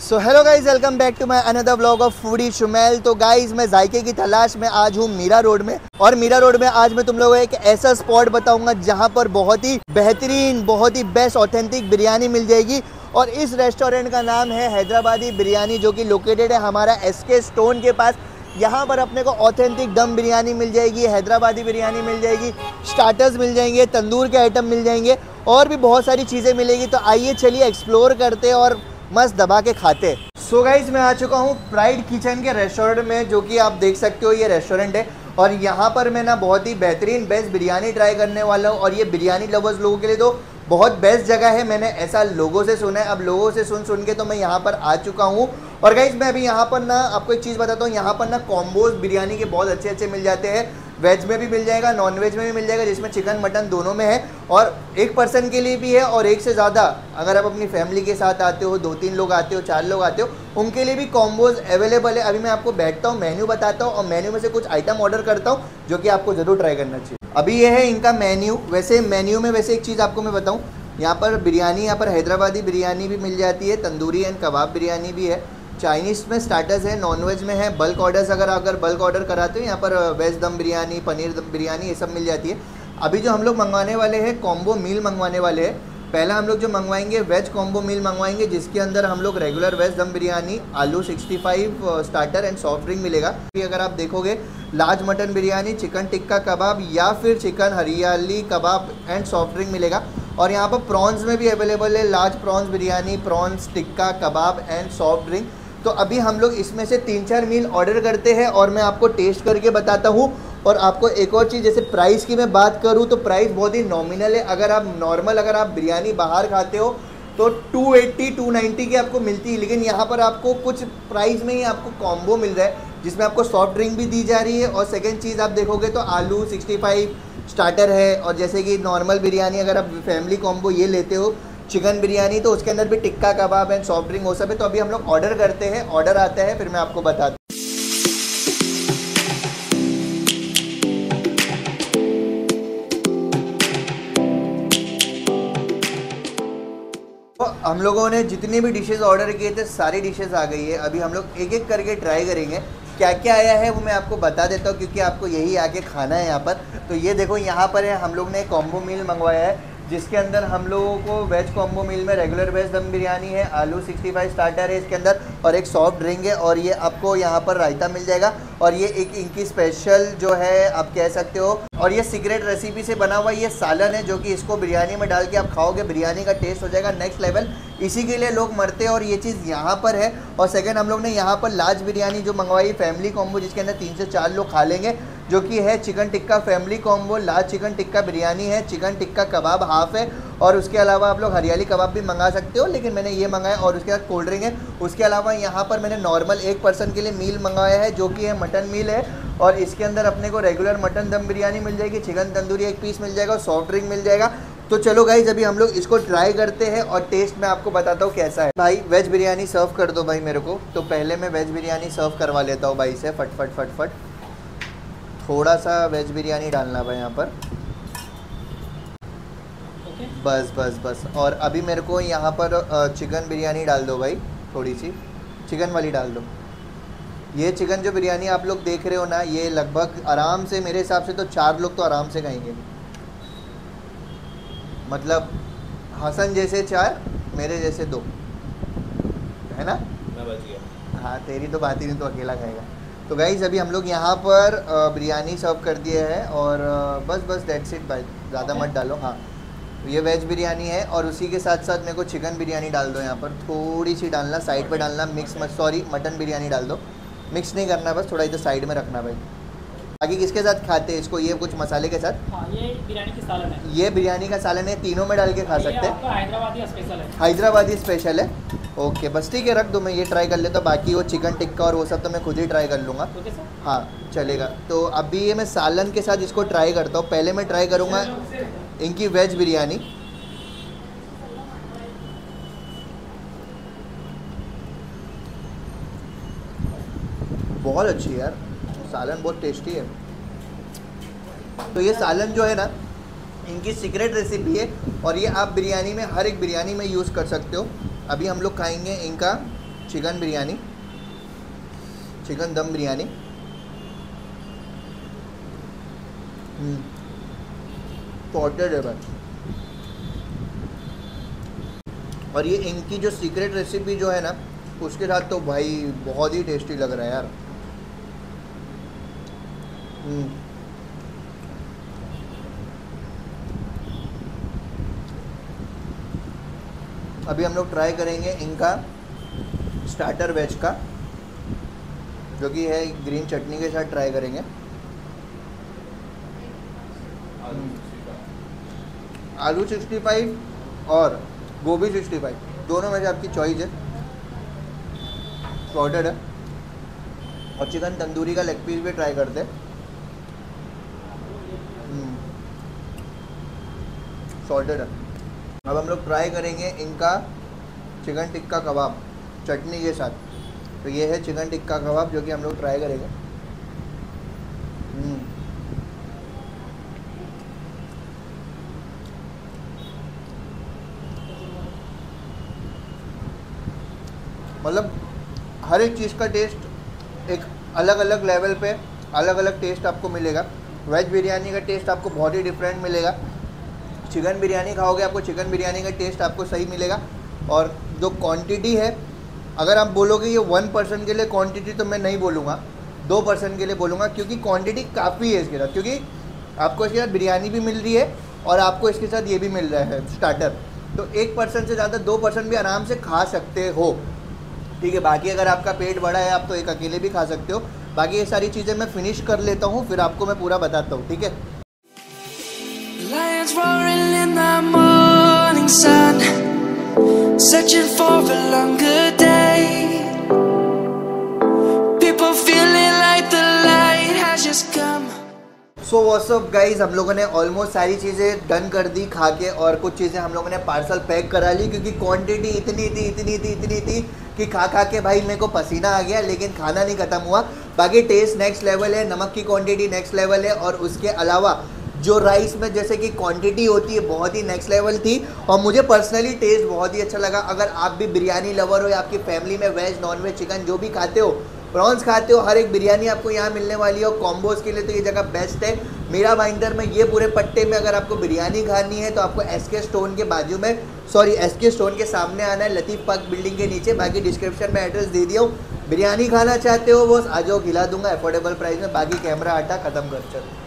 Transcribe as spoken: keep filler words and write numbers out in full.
So hello guys, welcome back to my another blog of foodie Shumail. तो guys मैं जायके की तलाश में आज हूँ मीरा रोड में, और मीरा रोड में आज मैं तुम लोगों को एक ऐसा स्पॉट बताऊंगा जहाँ पर बहुत ही बेहतरीन, बहुत ही बेस्ट ऑथेंटिक बिरयानी मिल जाएगी। और इस रेस्टोरेंट का नाम है हैदराबादी बिरयानी, जो कि लोकेटेड है हमारा एस के स्टोन के पास। यहाँ पर अपने को ऑथेंटिक दम बिरयानी मिल जाएगी, हैदराबादी बिरयानी मिल जाएगी, स्टार्टर्स मिल जाएंगे, तंदूर के आइटम मिल जाएंगे और भी बहुत सारी चीज़ें मिलेगी। तो आइए चलिए एक्सप्लोर करते और मस्त दबा के खाते। सो गाइज मैं आ चुका हूँ प्राइड किचन के रेस्टोरेंट में, जो कि आप देख सकते हो ये रेस्टोरेंट है। और यहाँ पर मैं ना बहुत ही बेहतरीन बेस्ट बिरयानी ट्राई करने वाला हूँ, और ये बिरयानी लवर्स लोगों के लिए तो बहुत बेस्ट जगह है। मैंने ऐसा लोगों से सुना है, अब लोगों से सुन सुन के तो मैं यहाँ पर आ चुका हूँ। और गाइज मैं अभी यहाँ पर ना आपको एक चीज़ बताता हूँ, यहाँ पर ना कॉम्बोज बिरयानी के बहुत अच्छे अच्छे मिल जाते हैं। वेज में भी मिल जाएगा, नॉन वेज में भी मिल जाएगा, जिसमें चिकन मटन दोनों में है, और एक पर्सन के लिए भी है और एक से ज़्यादा। अगर आप अपनी फैमिली के साथ आते हो, दो तीन लोग आते हो, चार लोग आते हो, उनके लिए भी कॉम्बोज अवेलेबल है। अभी मैं आपको बैठता हूँ, मेन्यू बताता हूँ और मेन्यू में से कुछ आइटम ऑर्डर करता हूँ जो कि आपको ज़रूर ट्राई करना चाहिए। अभी ये है इनका मेन्यू। वैसे मेन्यू में वैसे एक चीज़ आपको मैं बताऊँ, यहाँ पर बिरयानी, यहाँ पर हैदराबादी बिरयानी भी मिल जाती है, तंदूरी एंड कबाब बिरयानी भी है, चाइनीज़ में स्टार्टर्स है, नॉन वेज में है, बल्क ऑर्डर्स अगर अगर बल्क ऑर्डर कराते हो यहाँ पर वेज दम बिरयानी, पनीर दम बिरयानी, ये सब मिल जाती है। अभी जो हम लोग मंगवाने वाले हैं कॉम्बो मील मंगवाने वाले हैं। पहला हम लोग जो मंगवाएंगे वेज कॉम्बो मील मंगवाएंगे, जिसके अंदर हम लोग रेगुलर वेज दम बिरयानी, आलू sixty five, starter and soft drink मिलेगा। अगर आप देखोगे large mutton biryani, chicken tikka kebab या फिर चिकन हरियाली कबाब एंड सॉफ्ट ड्रिंक मिलेगा। और यहाँ पर प्रॉन्स में भी अवेलेबल है, large prawns biryani, prawns tikka kebab and soft drink. तो अभी हम लोग इसमें से तीन चार मील ऑर्डर करते हैं और मैं आपको टेस्ट करके बताता हूँ। और आपको एक और चीज़, जैसे प्राइस की मैं बात करूँ तो प्राइस बहुत ही नॉमिनल है। अगर आप नॉर्मल अगर आप बिरयानी बाहर खाते हो तो टू एट्टी टू नाइन्टी की आपको मिलती है, लेकिन यहाँ पर आपको कुछ प्राइस में ही आपको कॉम्बो मिल रहा है, जिसमें आपको सॉफ्ट ड्रिंक भी दी जा रही है। और सेकेंड चीज़ आप देखोगे तो आलू सिक्सटी फाइव स्टार्टर है, और जैसे कि नॉर्मल बिरयानी अगर आप फैमिली कॉम्बो ये लेते हो चिकन बिरयानी, तो उसके अंदर भी tikka kebab and soft drink हो सब है। तो अभी हम लोग ऑर्डर करते हैं, ऑर्डर आता है फिर मैं आपको बताता हूँ। तो हम लोगों ने जितनी भी डिशेस ऑर्डर किए थे सारी डिशेस आ गई है। अभी हम लोग एक एक करके ट्राई करेंगे, क्या क्या आया है वो मैं आपको बता देता हूँ, क्योंकि आपको यही आके खाना है यहाँ पर। तो ये देखो यहाँ पर है, हम लोग ने कॉम्बो मील मंगवाया है, जिसके अंदर हम लोगों को वेज कॉम्बो मील में रेगुलर वेज दम बिरयानी है, आलू सिक्सटी फाइव स्टार्टर है इसके अंदर, और एक सॉफ्ट ड्रिंक है, और ये आपको यहाँ पर रायता मिल जाएगा। और ये एक इनकी स्पेशल जो है आप कह सकते हो, और ये सीक्रेट रेसिपी से बना हुआ ये सालन है, जो कि इसको बिरयानी में डाल के आप खाओगे, बिरयानी का टेस्ट हो जाएगा नेक्स्ट लेवल। इसी के लिए लोग मरते हैं और ये चीज़ यहाँ पर है। और सेकंड हम लोग ने यहाँ पर लार्ज बिरयानी जो मंगवाई फैमिली कॉम्बो, जिसके अंदर तीन से चार लोग खा लेंगे, जो कि है chicken tikka family combo, large chicken tikka biryani है, चिकन टिक्का कबाब हाफ है, और उसके अलावा आप लोग हरियाली कबाब भी मंगा सकते हो, लेकिन मैंने ये मंगाया, और उसके बाद कोल्ड ड्रिंक है। उसके अलावा यहाँ पर मैंने नॉर्मल एक पर्सन के लिए मील मंगाया है, जो कि है मटन मील है, और इसके अंदर अपने को रेगुलर मटन दम बिरयानी मिल जाएगी, चिकन तंदूरी एक पीस मिल जाएगा, सॉफ्ट ड्रिंक मिल जाएगा। तो चलो गाइज अभी हम लोग इसको ट्राई करते हैं और टेस्ट मैं आपको बताता हूँ कैसा है। भाई वेज बिरयानी सर्व कर दो भाई मेरे को। तो पहले मैं वेज बिरयानी सर्व करवा लेता हूँ भाई से, फट फट फट फट। थोड़ा सा वेज बिरयानी डालना भाई यहाँ पर, बस बस बस। और अभी मेरे को यहाँ पर चिकन बिरयानी डाल दो भाई, थोड़ी सी चिकन वाली डाल दो। ये चिकन जो बिरयानी आप लोग देख रहे हो ना, ये लगभग आराम से मेरे हिसाब से तो चार लोग तो आराम से खाएंगे, मतलब हसन जैसे चार, मेरे जैसे दो, है ना? मैं बच गया। हाँ तेरी तो बात ही नहीं, तो अकेला खाएगा। तो गाइज अभी हम लोग यहाँ पर बिरयानी सर्व कर दिए है, और बस बस डेट्स इट भाई, ज़्यादा मत डालो। हाँ ये वेज बिरयानी है, और उसी के साथ साथ मेरे को चिकन बिरयानी डाल दो यहाँ पर, थोड़ी सी डालना साइड पे डालना, मिक्स मत, सॉरी मटन बिरयानी डाल दो, मिक्स नहीं करना, बस थोड़ा इधर साइड में रखना भाई। बाकी किसके साथ खाते हैं इसको? ये कुछ मसाले के साथ। हाँ, ये बिरयानी की सालन है। ये बिरयानी का सालन है, तीनों में डाल के खा सकते हैं। हैदराबादी स्पेशल है। हैदराबादी स्पेशल है, ओके बस ठीक है, रख दो, मैं ये ट्राई कर लेता हूँ। बाकी वो चिकन टिक्का और वो सब तो मैं खुद ही ट्राई कर लूँगा। हाँ चलेगा। तो अभी ये मैं सालन के साथ इसको ट्राई करता हूँ। पहले मैं ट्राई करूँगा इनकी वेज बिरयानी। बहुत अच्छी है यार, सालन बहुत टेस्टी है। तो ये सालन जो है ना, इनकी सीक्रेट रेसिपी है, और ये आप बिरयानी में, हर एक बिरयानी में यूज़ कर सकते हो। अभी हम लोग खाएंगे इनका चिकन बिरयानी, चिकन दम बिरयानी। सॉर्टेड है भाई। और ये इनकी जो सीक्रेट रेसिपी जो है ना, उसके साथ तो भाई बहुत ही टेस्टी लग रहा है यार। अभी हम लोग ट्राई करेंगे इनका स्टार्टर वेज का, जो कि है ग्रीन चटनी के साथ ट्राई करेंगे। आलू सिक्सटी फाइव और गोभी सिक्सटी फाइव, दोनों में से आपकी चॉइस है। सॉर्टेड है। और चिकन तंदूरी का लेग पीस भी ट्राई करते हैं। सॉल्टेड है। अब हम लोग ट्राई करेंगे इनका चिकन टिक्का कबाब चटनी के साथ। तो ये है चिकन टिक्का कबाब जो कि हम लोग ट्राई करेंगे। मतलब हर एक चीज़ का टेस्ट एक अलग अलग लेवल पे अलग अलग टेस्ट आपको मिलेगा। वेज बिरयानी का टेस्ट आपको बहुत ही डिफरेंट मिलेगा। चिकन बिरयानी खाओगे आपको चिकन बिरयानी का टेस्ट आपको सही मिलेगा। और जो क्वांटिटी है, अगर आप बोलोगे ये वन पर्सन के लिए क्वांटिटी, तो मैं नहीं बोलूँगा, दो पर्सन के लिए बोलूँगा, क्योंकि क्वांटिटी काफ़ी है इसके साथ। क्योंकि आपको इसके साथ बिरयानी भी मिल रही है और आपको इसके साथ ये भी मिल रहा है स्टार्टर। तो एक पर्सन से ज़्यादा दो पर्सन भी आराम से खा सकते हो, ठीक है। बाकी अगर आपका पेट बड़ा है आप तो एक अकेले भी खा सकते हो। बाकी ये सारी चीज़ें मैं फिनिश कर लेता हूँ, फिर आपको मैं पूरा बताता हूँ, ठीक है। Lions roaring in the morning sun, searching for a longer day. People feeling like the light has just come. So what's up guys, हम लोगों ने ऑलमोस्ट सारी चीज़ें डन कर दी खा के, और कुछ चीज़ें हम लोगों ने पार्सल पैक करा ली, क्योंकि क्वांटिटी इतनी थी इतनी थी इतनी थी कि खा खा के भाई मेरे को पसीना आ गया, लेकिन खाना नहीं ख़त्म हुआ। बाकी टेस्ट नेक्स्ट लेवल है, नमक की क्वांटिटी नेक्स्ट लेवल है, और उसके अलावा जो राइस में जैसे कि क्वांटिटी होती है बहुत ही नेक्स्ट लेवल थी। और मुझे पर्सनली टेस्ट बहुत ही अच्छा लगा। अगर आप भी बिरयानी लवर हो या आपकी फैमिली में वेज नॉन वेज चिकन जो भी खाते हो, प्रॉन्स खाते हो, हर एक बिरयानी आपको यहाँ मिलने वाली है। और कॉम्बोज के लिए तो ये जगह बेस्ट है। मीरा भाईंदर में ये पूरे पट्टे में अगर आपको बिरयानी खानी है तो आपको एसके स्टोन के बाजू में, सॉरी एसके स्टोन के सामने आना है, लतीफ़ पार्क बिल्डिंग के नीचे। बाकी डिस्क्रिप्शन में एड्रेस दे दिया हूँ। बिरयानी खाना चाहते हो बस आ जाओ, खिला दूंगा अफोर्डेबल प्राइस में। बाकी कैमरा हटा, ख़त्म कर चलो।